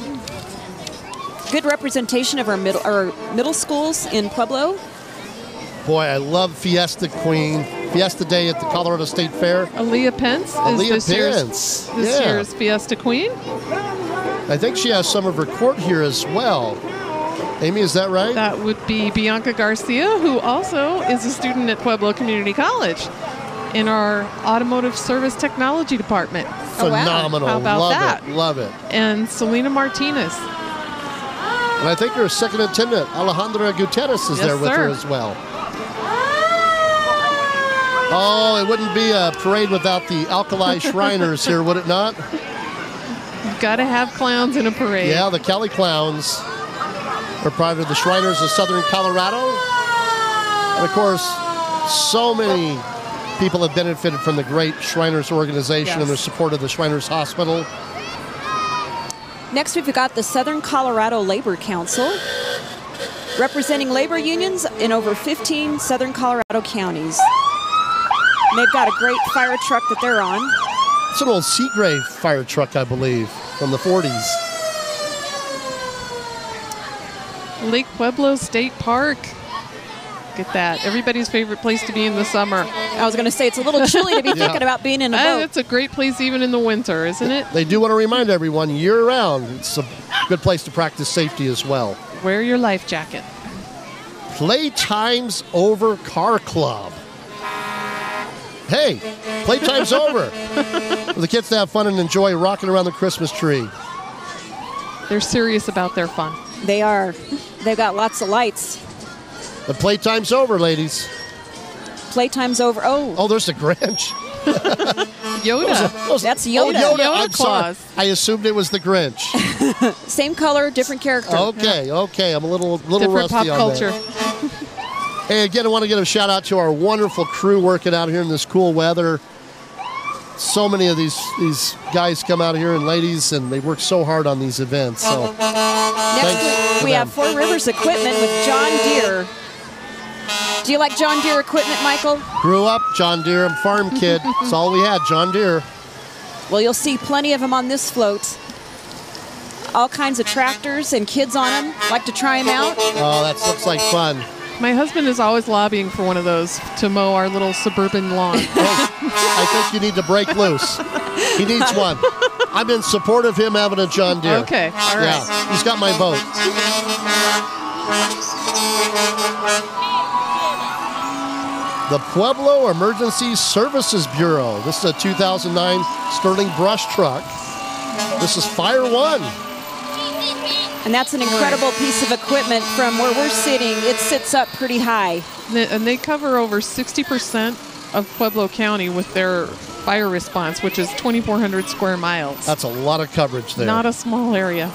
Good representation of our middle schools in Pueblo. Boy, I love Fiesta Queen. Fiesta Day at the Colorado State Fair. Aaliyah Pence is Aaliyah this Pence. year's Fiesta Queen. I think she has some of her court here as well. Amy, is that right? That would be Bianca Garcia, who also is a student at Pueblo Community College in our Automotive Service Technology Department. Oh, wow. Phenomenal. How about love that? it. Love it. And Selena Martinez. And I think her second attendant, Alejandra Gutierrez, is Yes, there with sir. her as well. Oh, it wouldn't be a parade without the Alkali Shriners here, would it not? You've got to have clowns in a parade. Yeah, the Cali Clowns are part of the Shriners of Southern Colorado. And of course, so many people have benefited from the great Shriners organization and their support of the Shriners Hospital. Next, we've got the Southern Colorado Labor Council, representing labor unions in over 15 Southern Colorado counties. And they've got a great fire truck that they're on. It's an old Seagrave fire truck, I believe, from the 40s. Lake Pueblo State Park. Get that. Everybody's favorite place to be in the summer. I was going to say it's a little chilly to be thinking about being in a boat. It's a great place even in the winter, isn't it? They do want to remind everyone year-round, it's a good place to practice safety as well. Wear your life jacket. Playtime's Over Car Club. Hey, playtime's over. For the kids to have fun and enjoy rocking around the Christmas tree. They're serious about their fun. They are. They've got lots of lights. But playtime's over, ladies. Playtime's over. Oh, There's the Grinch. Yoda. that's Yoda. Oh, Yoda. Yoda I'm sorry. Claus. I assumed it was the Grinch. Same color, different character. Okay. I'm a little Different rusty pop on culture. that. Hey, again, I want to give a shout out to our wonderful crew working out here in this cool weather. So many of these guys come out here and ladies, and they work so hard on these events. So thanks Next, to we them. have Four Rivers Equipment with John Deere. Do you like John Deere equipment, Michael? Grew up John Deere, I'm a farm kid. That's all we had, John Deere. Well, you'll see plenty of them on this float. All kinds of tractors and kids on them. Like to try them out? Oh, that looks like fun. My husband is always lobbying for one of those to mow our little suburban lawn. I think you need to break loose. He needs one. I'm in support of him having a John Deere. Okay, all right. Yeah, he's got my vote. The Pueblo Emergency Services Bureau. This is a 2009 Sterling brush truck. This is Fire One. And that's an incredible piece of equipment from where we're sitting. It sits up pretty high. And they cover over 60% of Pueblo County with their fire response, which is 2,400 square miles. That's a lot of coverage there. Not a small area.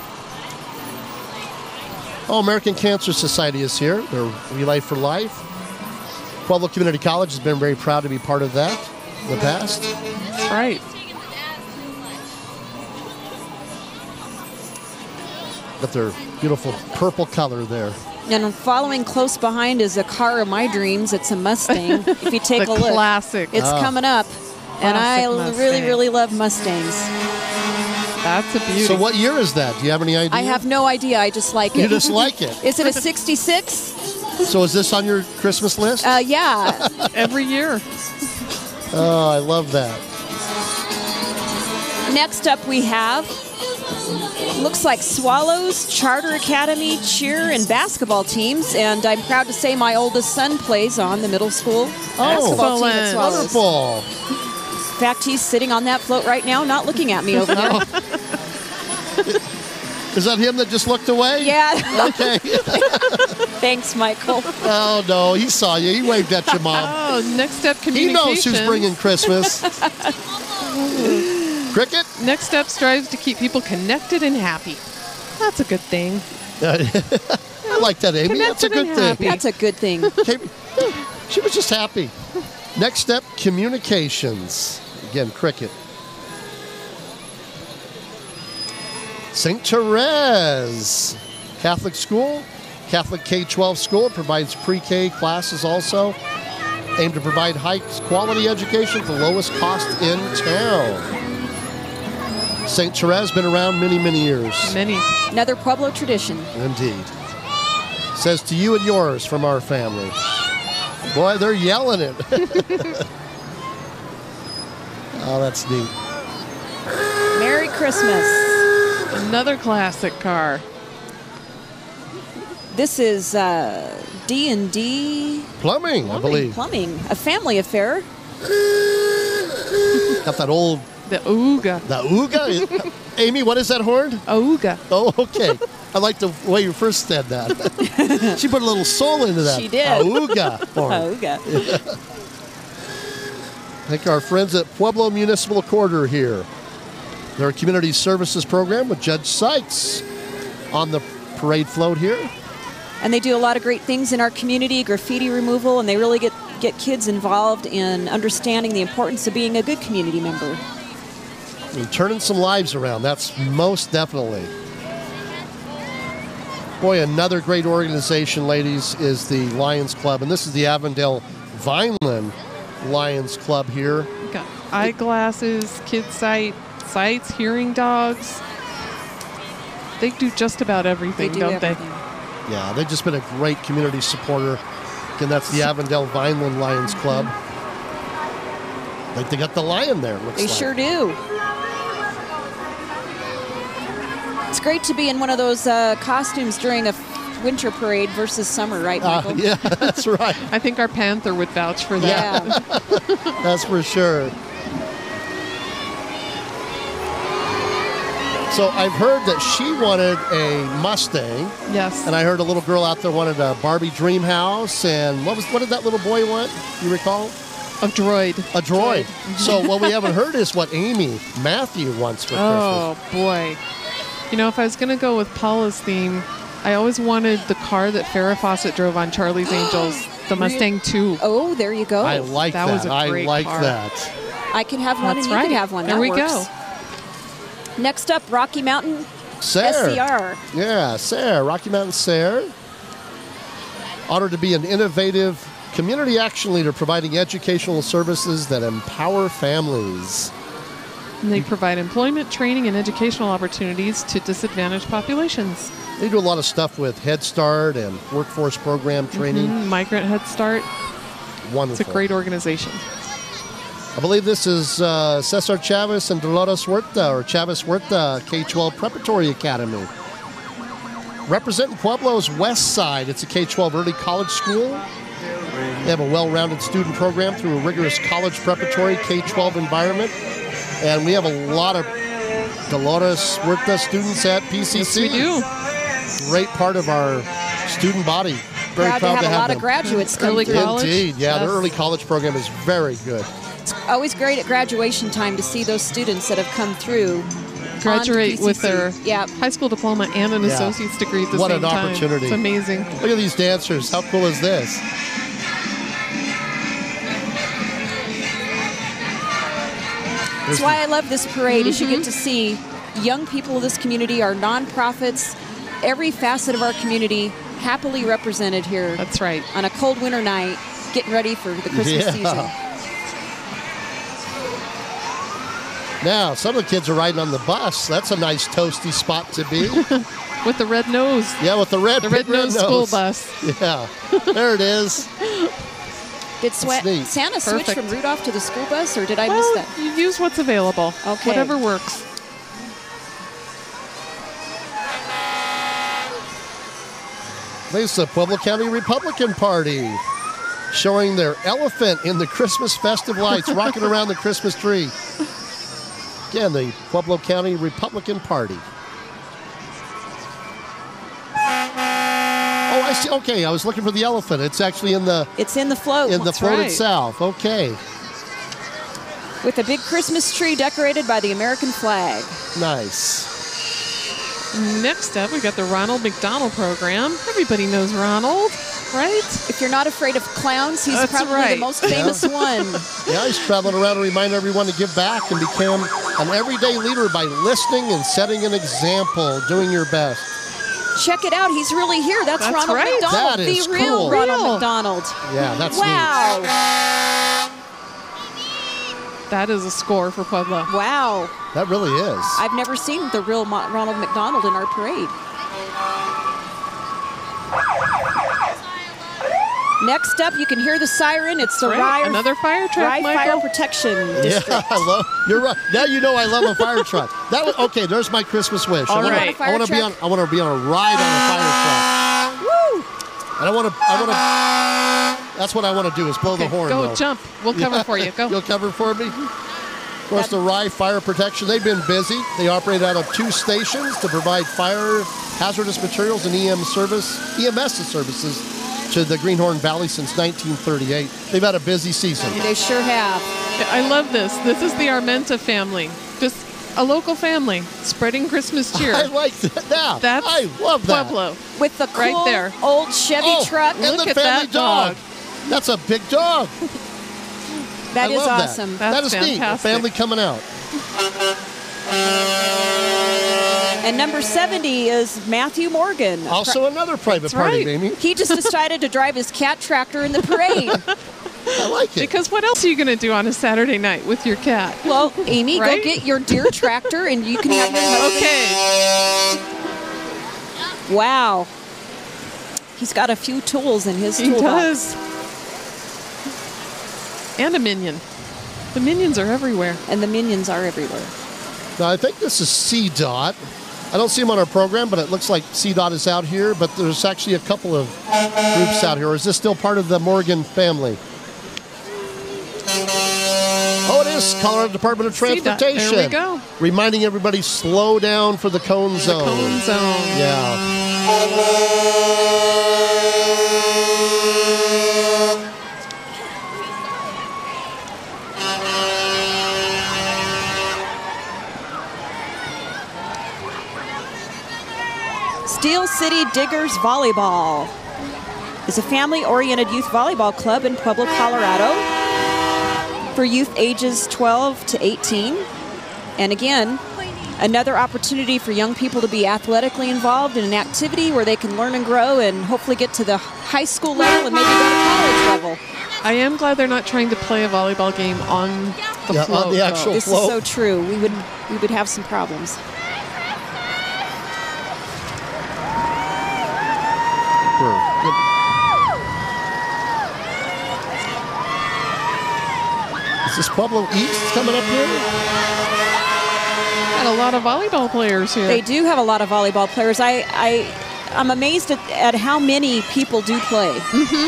American Cancer Society is here. They're Relay for Life. Pueblo Community College has been very proud to be part of that in the past. That's right. Got their beautiful purple color there. And following close behind is a car of my dreams. It's a Mustang. If you take The a look, classic. it's coming up. And I Classic really, Mustang. really love Mustangs. That's a beauty. So what year is that? Do you have any idea? I have no idea. I just like it. You just like it. Is it a 66? So is this on your Christmas list? Yeah. Every year. Oh, I love that. Next up, we have Looks like Swallows, Charter Academy, cheer, and basketball teams. And I'm proud to say my oldest son plays on the middle school basketball team at Swallows. Wonderful. In fact, he's sitting on that float right now, not looking at me over there. Is that him that just looked away? Yeah. Okay. Thanks, Michael. Oh, no, he saw you. He waved at your mom. Oh, next up, He communication. knows who's bringing Christmas. Cricket? Next up strives to keep people connected and happy. That's a good thing. I like that, Amy. That's a Connected good and thing. happy. That's a good thing. Okay. She was just happy. Next step, communications. Again, cricket. St. Therese Catholic School, Catholic K-12 school, provides pre-K classes also. Aim to provide high-quality education at the lowest cost in town. St. Therese been around many, many years. Many. Another Pueblo tradition. Indeed. Says to you and yours from our family. Boy, they're yelling it. Oh, that's neat. Merry Christmas. Another classic car. This is D&D Plumbing, I believe. Plumbing, a family affair. Got that old, The Ooga. the ooga. Amy, what is that horn? Ooga. Oh, okay. I like the way you first said that. She put a little soul into that. She did. Auga horn. Auga. Thank our friends at Pueblo Municipal Quarter here. Their community services program with Judge Sykes on the parade float here. And they do a lot of great things in our community, graffiti removal, and they really get kids involved in understanding the importance of being a good community member. And turning some lives around, that's most definitely. Boy, another great organization, ladies, is the Lions Club. And this is the Avondale Vineland Lions Club here. Got eyeglasses, kids sights, hearing dogs. They do just about everything, They do don't everything. Yeah, they've just been a great community supporter. Again, that's the Avondale Vineland Lions Club. Like they got the lion there, it looks They like. sure do. It's great to be in one of those costumes during a winter parade versus summer, right, Michael? Yeah, that's right. I think our Panther would vouch for that. Yeah. That's for sure. So I've heard that she wanted a Mustang, Yes. and I heard a little girl out there wanted a Barbie dream house, and what did that little boy want? You recall? A droid. A droid. So what we haven't heard is what Amy Matthew wants for Oh, boy. You know, if I was going to go with Paula's theme, I always wanted the car that Farrah Fawcett drove on Charlie's Angels, the Mustang 2. Oh, there you go. Christmas. I like that. That was a I great like car. that. I can have one That's and you right. can have one. There That we works. go. Next up, Rocky Mountain Sarah. SCR. Yeah, Sarah, Rocky Mountain Sarah. Honored to be an innovative community action leader providing educational services that empower families. And they provide employment, training, and educational opportunities to disadvantaged populations. They do a lot of stuff with Head Start and workforce program training. Migrant Head Start. Wonderful. It's a great organization. I believe this is Cesar Chavez and Dolores Huerta, or Chavez Huerta K-12 Preparatory Academy. Representing Pueblo's west side, it's a K-12 early college school. They have a well-rounded student program through a rigorous college preparatory K-12 environment. And we have a lot of Dolores Huerta students at PCC. Yes, we do. Great part of our student body. Very Proud proud to have a lot them. of graduates come Early through. college. Indeed, yeah, their Yes. early college program is very good. Always great at graduation time to see those students that have come through. Graduate on to with PCC. their Yep. high school diploma and an Yeah. associate's degree at the What same an time. opportunity. It's amazing. Look at these dancers. How cool is this? That's why I love this parade, is you get to see young people of this community, our nonprofits, every facet of our community happily represented here That's right. on a cold winter night, getting ready for the Christmas Yeah. season. Now, some of the kids are riding on the bus. That's a nice toasty spot to be. With the red nose. Yeah, with the red, The big red nose school bus. Yeah, there it is. Did neat. Santa switch Perfect. from Rudolph to the school bus, or did I miss Well, that? you use what's available. Okay. Whatever works. This is the Pueblo County Republican Party showing their elephant in the Christmas festive lights, rocking around the Christmas tree. Again, the Pueblo County Republican Party. Oh, I see. Okay, I was looking for the elephant. It's actually in the It's in the float. float right. itself. Okay, With a big Christmas tree decorated by the American flag. nice. Next up, we got the Ronald McDonald program. Everybody knows Ronald, right? If you're not afraid of clowns, he's That's probably right. the most famous one. Yeah, he's traveling around to remind everyone to give back and become an everyday leader by listening and setting an example, doing your best. Check it out. He's really here. That's Ronald right. McDonald, That is the real cool. Ronald Real. McDonald. Yeah, that's neat. Wow. That is a score for Pueblo. Wow. That really is. I've never seen the real Ronald McDonald in our parade. Next up, you can hear the siren. It's the Right. Rye Another fire truck, Rye Fire Michael. Protection Yeah, District. I love. You're right. Now you know I love a fire truck. That was, okay. There's my Christmas wish. All I wanna, right. I want to be on. I want to be on a ride on a fire truck. Woo! And I want to. That's what I want to do is blow the Okay, horn. go though. jump. We'll cover for you. Go. You'll cover for me. Of course, the Rye Fire Protection. They've been busy. They operate out of 2 stations to provide fire, hazardous materials, and EMS services to the Greenhorn Valley since 1938. They've had a busy season. They sure have. I love this. This is the Armenta family. Just a local family spreading Christmas cheer. I like that. Yeah, That's I love that. Pueblo. With the cool Right there. old Chevy Oh, truck. and Look the at family that dog. That's a big dog. That I is love awesome. That, That's that is neat. A fantastic. family coming out. And number 70 is Matthew Morgan. Also another private party, right. Amy. He just decided to drive his cat tractor in the parade. I like it. Because what else are you going to do on a Saturday night with your cat? Well, Amy, Right? go get your deer tractor and you can have your husband. Okay. Wow. He's got a few tools in his He toolbox. does. And a minion. The minions are everywhere. And the minions are everywhere. Now, I think this is CDOT. I don't see them on our program, but it looks like CDOT is out here. But there's actually a couple of groups out here. Or is this still part of the Morgan family? Oh, it is Colorado Department of CDOT. Transportation. There we go. Reminding everybody, slow down for the cone zone. Cone zone. Yeah. Steel City Diggers Volleyball is a family-oriented youth volleyball club in Pueblo, Colorado for youth ages 12 to 18. And again, another opportunity for young people to be athletically involved in an activity where they can learn and grow and hopefully get to the high school level and maybe go to college level. I am glad they're not trying to play a volleyball game on the Yeah, float. on the actual though. This float. is so true. We would have some problems. Is this Pueblo East coming up here? Got a lot of volleyball players here. They do have a lot of volleyball players. I'm amazed at how many people do play.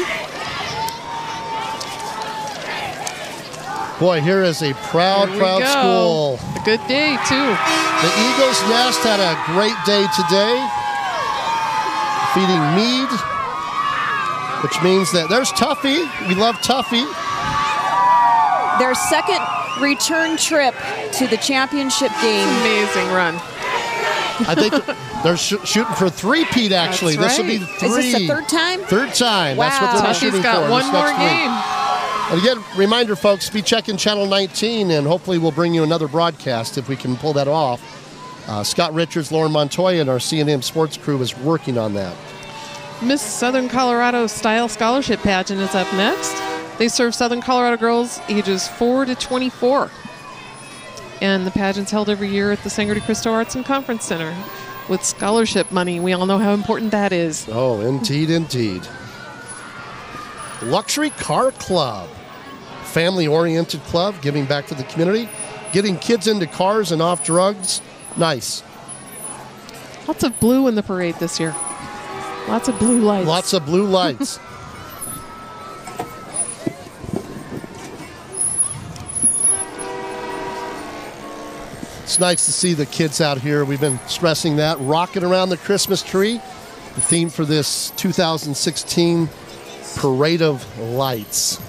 Boy, here is a proud, Here we proud go. school. A good day, too. The Eagles Nest had a great day today, feeding mead, which means that there's Tuffy. We love Tuffy. Their second return trip to the championship game. Amazing run. I think they're shooting for 3-peat, actually. That's This will be right. 3. Is this the third time? Third time. That's what Wow. they're Tuffy's shooting got for one this more next week. game. And again, reminder, folks, be checking Channel 19, and hopefully we'll bring you another broadcast if we can pull that off. Scott Richards, Lauren Montoya, and our C&M sports crew is working on that. Miss Southern Colorado Style Scholarship Pageant is up next. They serve Southern Colorado girls ages 4 to 24. And the pageant's held every year at the Sangre de Cristo Arts and Conference Center with scholarship money. We all know how important that is. Oh, indeed, indeed. Luxury Car Club, family-oriented club, giving back to the community, getting kids into cars and off drugs. Nice. Lots of blue in the parade this year. Lots of blue lights. Lots of blue lights. It's nice to see the kids out here. We've been stressing that. Rocking around the Christmas tree. The theme for this 2016 Parade of Lights.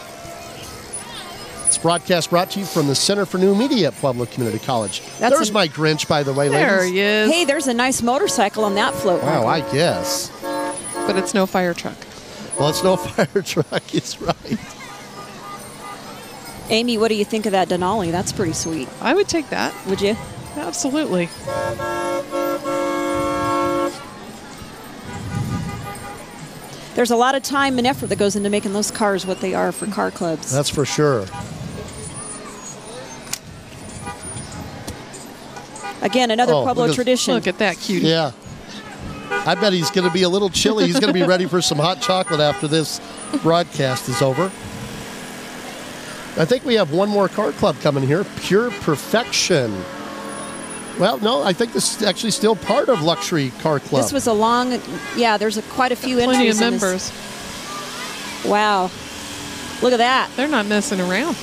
This broadcast brought to you from the Center for New Media at Pueblo Community College. There's my Grinch, by the way, There ladies. he is. Hey, there's a nice motorcycle on that float. Wow, Michael. I guess. But it's no fire truck. Well, it's no fire truck. It's right. Amy, what do you think of that Denali? That's pretty sweet. I would take that. Would you? Absolutely. There's a lot of time and effort that goes into making those cars what they are for car clubs. That's for sure. Again, another Oh, Pueblo look at- tradition. Look at that cutie. Yeah. I bet he's going to be a little chilly. He's going to be ready for some hot chocolate after this broadcast is over. I think we have one more car club coming here, Pure Perfection. Well, no, I think this is actually still part of Luxury Car Club. This was a long, there's quite a few Plenty entries of in members. this. Wow. Look at that. They're not messing around.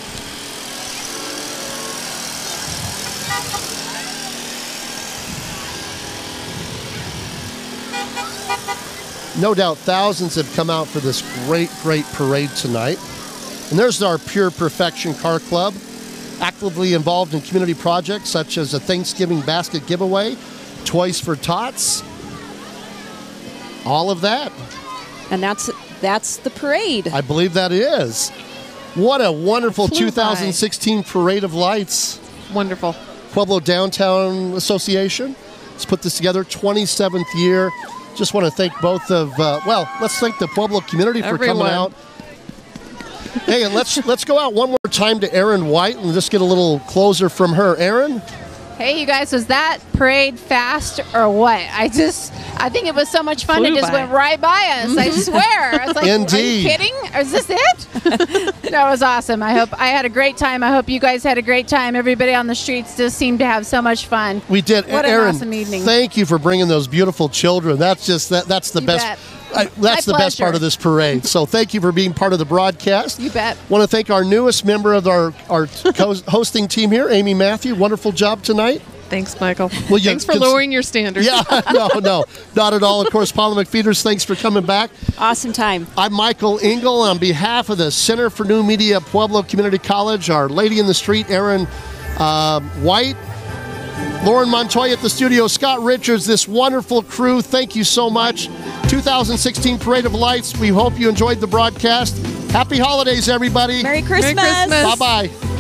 No doubt thousands have come out for this great, great parade tonight. And there's our Pure Perfection Car Club, actively involved in community projects such as a Thanksgiving basket giveaway, Toys for Tots, all of that. And that's the parade. I believe that is. What a wonderful Flew 2016 Parade of Lights. Wonderful. Pueblo Downtown Association has put this together, 27th year. Just want to thank both of, let's thank the Pueblo community for coming Everyone. out. Hey, and let's go out one more time to Erin White and just get a little closer from her. Erin? Hey, you guys, was that parade fast or what? I think it was so much fun. Flew It just by. went right by us. I swear. I was like, Indeed. Are you kidding? Is this it? That was awesome. I hope I had a great time. I hope you guys had a great time. Everybody on the streets just seemed to have so much fun. We did. What an Erin, awesome evening. thank you for bringing those beautiful children. That's just that's the You best. bet. That's the My best part pleasure. of this parade. So thank you for being part of the broadcast. You bet. Want to thank our newest member of our hosting team here, Amy Matthew. Wonderful job tonight. Thanks, Michael. Well, yeah, Thanks for cons- lowering your standards. Yeah, no, not at all. Of course, Paula McFeeters, thanks for coming back. Awesome time. I'm Michael Engel. On behalf of the Center for New Media Pueblo Community College, our lady in the street, Erin White, Lauren Montoya at the studio, Scott Richards, this wonderful crew, thank you so much. 2016 Parade of Lights. We hope you enjoyed the broadcast. Happy holidays, everybody. Merry Christmas. Christmas. Bye-bye.